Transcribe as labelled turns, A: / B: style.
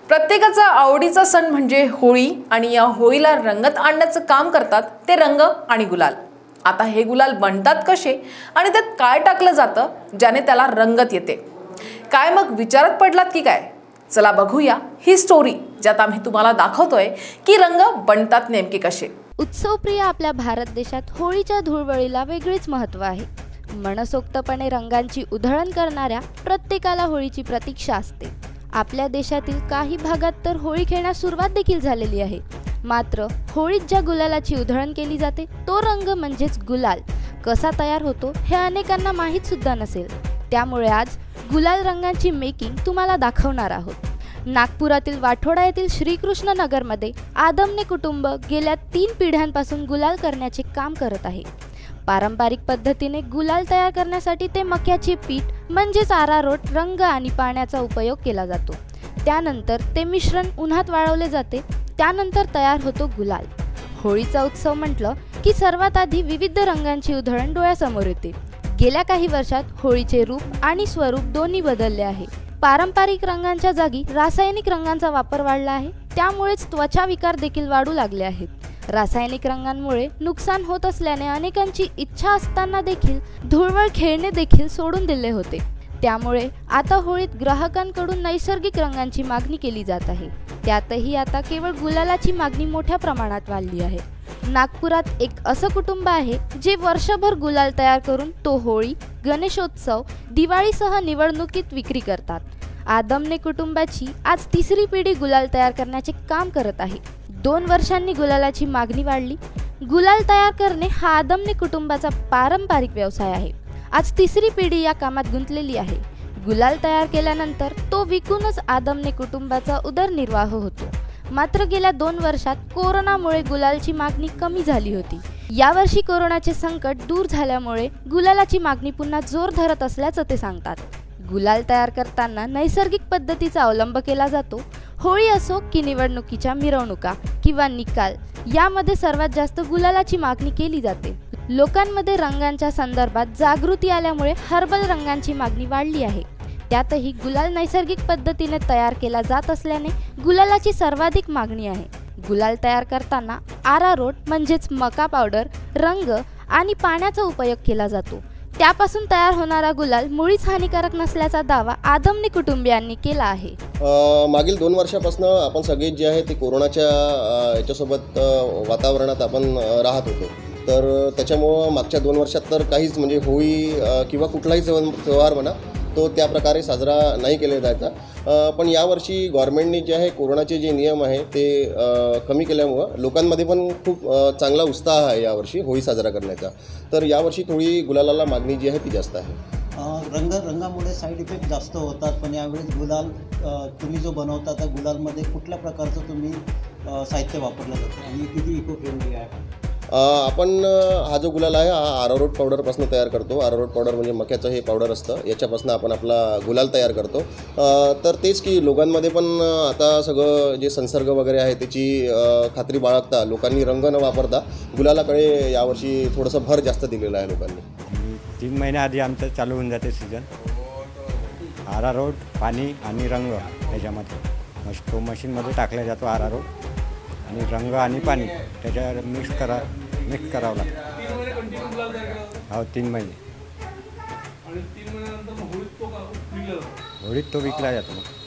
A: प्रत्येकाचा आवडीचा सण म्हणजे होळी आणि या होळीला रंगत आणण्याचं काम करतात ते रंग आणि गुलाल। आता हे गुलाल बनतात कसे आणि त्यात काय टाकलं जातं ज्याने त्याला रंगत येते? काय मग विचारात पडलात की काय? चला बघूया ही स्टोरी, ज्यात आम्ही तुम्हाला दाखवतोय की रंग बनतात नेमके कसे।
B: उत्सवप्रिय आपल्या भारत देशात होळीच्या धुळवडीला वेगळीच महत्त्व आहे। मनसोक्तपणे रंगांची उधळण करणाऱ्या प्रत्येकाला होळीची प्रतीक्षा असते। आपल्या देशातील काही भागात तर होळी खेळण्यास सुरुवात देखील झालेली आहे। मात्र होळीत ज्या गुलालाची उधळण केली जाते तो रंग म्हणजेच गुलाल कसा तयार होतो हे अनेकांना माहीत सुद्धा नसेल। त्यामुळे आज गुलाल रंगांची मेकिंग तुम्हाला दाखवणार आहोत। नागपुरातील वाठोडा येथील श्रीकृष्ण नगरमध्ये आदमने कुटुंब गेल्या 3 पिढ्यांपासून गुलाल करण्याचे काम करत आहे। पारंपरिक पद्धतीने गुलाल तयार करण्यासाठी ते मक्याचे पीठ म्हणजेच आरारोट, रंग आणि पाण्याचा उपयोग केला जातो। त्यानंतर ते मिश्रण उन्हात वाळवले जाते। त्यानंतर तयार होतो गुलाल। होळीचा उत्सव म्हटलं की सर्वात आधी विविध रंगांची उधळण डोळ्यासमोर येते। गेल्या काही वर्षात होळीचे रूप आणि स्वरूप दोन्ही बदलले आहे। पारंपरिक रंगांच्या जागी रासायनिक रंगांचा वापर वाढला आहे। त्यामुळेच त्वचा विकार देखील वाढू लागले आहेत। रासायनिक रंगांमुळे नुकसान होत असल्याने अनेकांची इच्छा असताना देखील धुळवड खेळणे देखील सोडून दिले होते। त्यामुळे आता होळीत ग्राहकांकडून नैसर्गिक रंगांची मागणी केली जात आहे। त्यातही आता केवळ गुलालाची मागणी मोठ्या प्रमाणात वाढली आहे। नागपुरात एक असं कुटुंब आहे जे वर्षभर गुलाल तयार करून तो होळी, गणेशोत्सव, दिवाळीसह निवडणुकीत विक्री करतात। आदमने कुटुंबाची आज 3री पिढी गुलाल तयार करण्याचे काम करत आहे। 2 वर्षांनी गुलालाची मागणी वाढली। गुलाल तयार करणे हा आदमने कुटुंबाचा पारंपरिक व्यवसाय आहे। आज 3री पिढी या कामात गुंतलेली आहे। गुलाल तयार केल्यानंतर तो विकूनच आदमने कुटुंबाचा उदरनिर्वाह होतो। मात्र गेल्या 2 वर्षात कोरोनामुळे गुलालची मागणी कमी झाली होती। यावर्षी कोरोनाचे संकट दूर झाल्यामुळे गुलालाची मागणी पुन्हा जोर धरत असल्याचं ते सांगतात। गुलाल तयार करताना नैसर्गिक पद्धतीचा अवलंब केला जातो। होळी असो की निवडणुकीच्या मिरवणुका किंवा निकाल, यामध्ये सर्वात जास्त गुलालाची मागणी केली जाते। लोकांमध्ये रंगांच्या संदर्भात जागृती आल्यामुळे हर्बल रंगांची मागणी वाढली आहे। त्यातही गुलाल नैसर्गिक पद्धतीने तयार केला जात असल्याने गुलालाची सर्वाधिक मागणी आहे। गुलाल तयार करताना आरारोट म्हणजेच मका पावडर, रंग आणि पाण्याचा उपयोग केला जातो। त्यापासून तयार होणारा गुलाल मुळीच हानिकारक नसल्याचा दावा आदमने कुटुंबियांनी केला आहे।
C: मागील 2 वर्षापासून आपण सगळे जे आहे ते कोरोनाच्या याच्यासोबत वातावरणात आपण राहत होतो। तर त्याच्यामुळं मागच्या 2 वर्षात तर काहीच म्हणजे होळी किंवा कुठलाही त्योहार म्हणा तो त्या प्रकारे साजरा नाही केला जायचा। पण यावर्षी गव्हर्नमेंटने जे आहे कोरोनाचे जे नियम आहे ते कमी केल्यामुळं लोकांमध्ये पण खूप चांगला उत्साह आहे यावर्षी होळी साजरा करण्याचा। तर यावर्षी थोडी गुलालाला मागणी जी आहे ती जास्त आहे।
D: रंगामुळे साईड इफेक्ट जास्त होतात, पण यावेळेस गुलाल तुम्ही जो बनवता त्या गुलालमध्ये कुठल्या प्रकारचं तुम्ही साहित्य वापरलं जातं आणि किती इको फ्रेंडली आहे?
C: आपण हा जो गुलाल आहे हा आरारोट पावडरपासून तयार करतो। आरारोट पावडर म्हणजे मक्याचं हे पावडर असतं, याच्यापासून आपण आपला गुलाल तयार करतो। तर तेच की लोकांमध्ये पण आता सगळं जे संसर्ग वगैरे आहे त्याची खात्री बाळगता लोकांनी रंग न वापरता गुलालाकडे यावर्षी थोडंसं भर जास्त दिलेलं आहे लोकांनी।
E: 3 महिन्याआधी आमचं चालू होऊन जाते सीझन। आरारोट, पाणी आणि रंग त्याच्यामध्ये तो मशीनमध्ये टाकला जातो। आरारोट आणि रंग आणि पाणी त्याच्यावर मिक्स करावं लागतं। हो 3 महिने। होळीत तो विकला जातो।